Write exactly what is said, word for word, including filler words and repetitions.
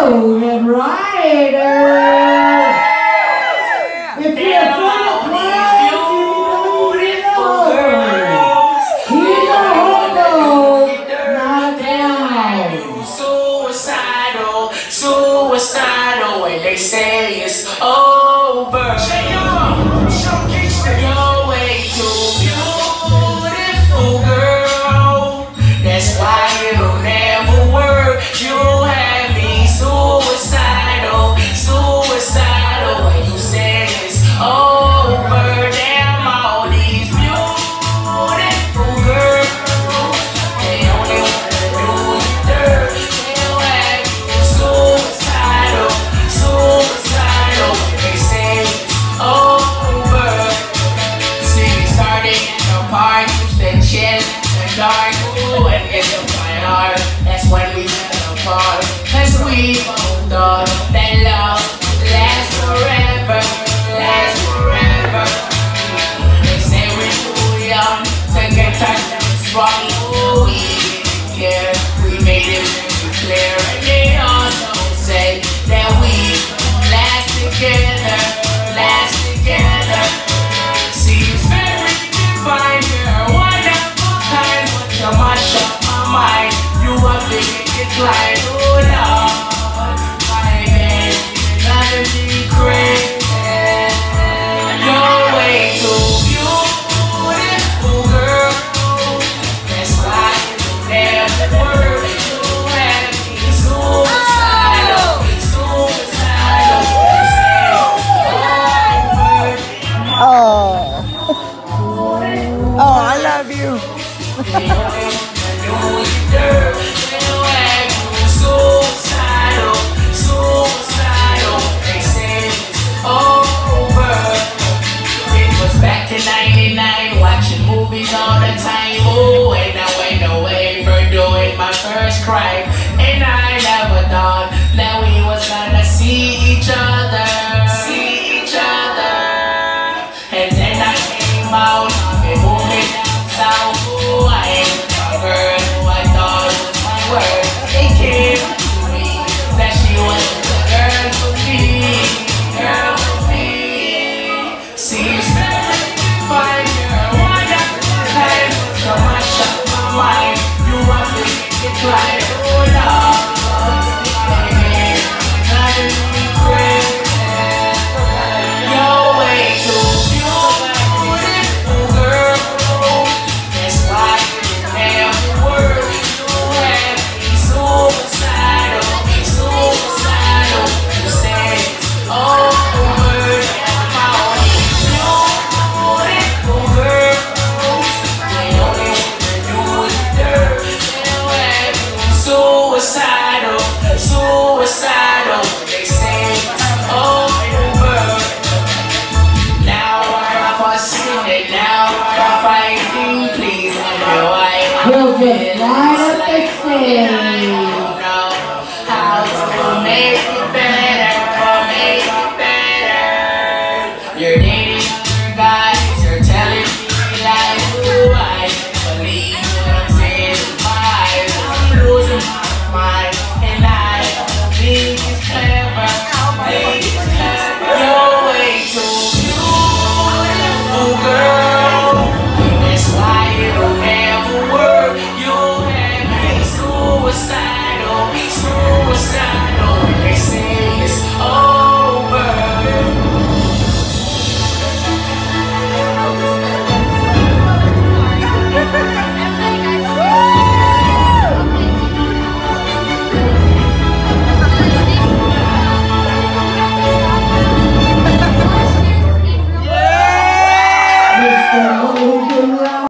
Logan Ryder. If you're a fan of class, you know he's a hobo, not a clown. Suicidal, suicidal, when they say it's over. You're way too beautiful, girl. That's why it'll never work. You have me suicidal, suicidal, when you say it's over. Damn, all these beautiful girls, they only wanna do you dirt. They'll have you suicidal, suicidal, when they say it's over. See, we started in the park, used to chill in the dark, ooh, and get to my heart. That's when we met apart, cause we both thought that love lasts forever, lasts forever. They say we're too young to get touched and strong, ooh, we didn't care, we made it very clear. And they also say that we last together, last together. See, it's very divine, you're one of a kind, but you mash up my mind. You a big decline, oh Lord, my baby, gotta be crazy. You're way too beautiful, girl. That's why it'll never work. You have me suicidal, suicidal. Oh. Oh, I love you. Suicidal, suicidal, they say it's over. It was back in ninety-nine, watching movies all the time. Oh, and I went away for doing my first crime. And I never thought that we was gonna see each other, see each other. And then I came out, and moving down south. Oh, I ain't a girl who I thought was my word. It came to me that she was the girl for me, girl for me. See, it's very fine, you're one of a kind, so much up my mind. You want to decline, oh Lord, baby, gotta be crazy. You're way too beautiful, girl. That's why it never works. You have me suicidal, suicidal. You say it's over. I'm all these beautiful girls. They only wanna do the dirt. They'll have you suicidal, suicidal. They say it's over. Now I'm fussing and now I'm fighting. Please tell me why We'll just light up the stage. I don't know how to make